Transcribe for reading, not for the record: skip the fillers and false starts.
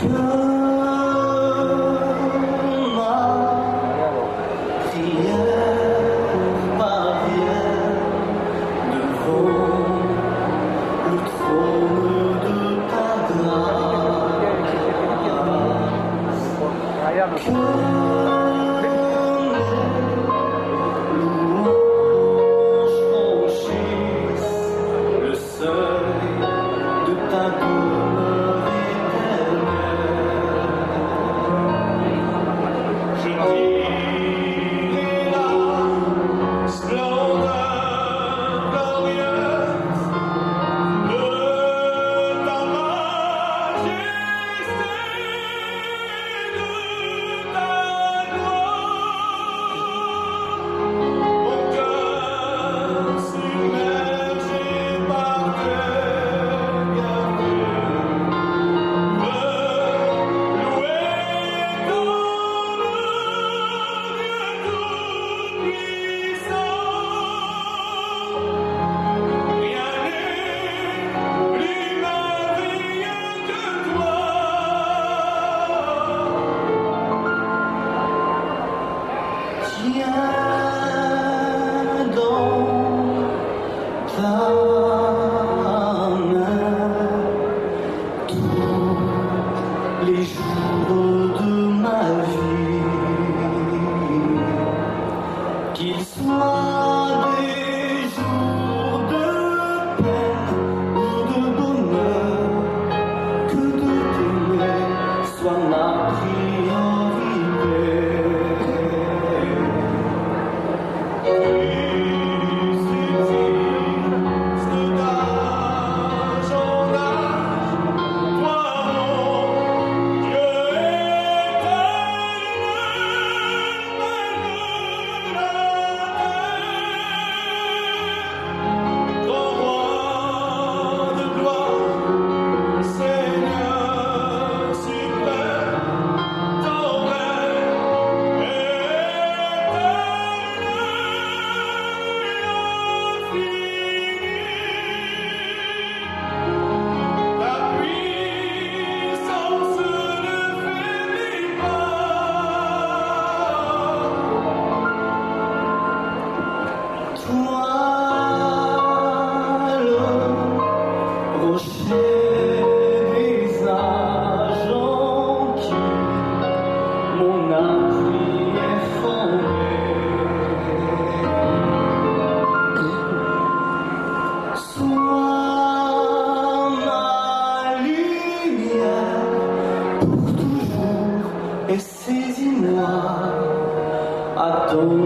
Que ma prière parvienne devant le trône de ta grâce. Que mes louanges franchissent le seuil de ta demeure éternelle. Je dirai la splendeur glorieuse de ta majesté, de ta gloire. Mon cœur submergé par tes bienfaits veut louer ton nom, Dieu tout-puissant. Rien n'est plus merveilleux que toi. Tiens dans ta main tous les jours de ma vie, qu'ils soient des jours de peine ou de bonheur, que de t'aimer soit ma priorité. Et saisis-moi à ton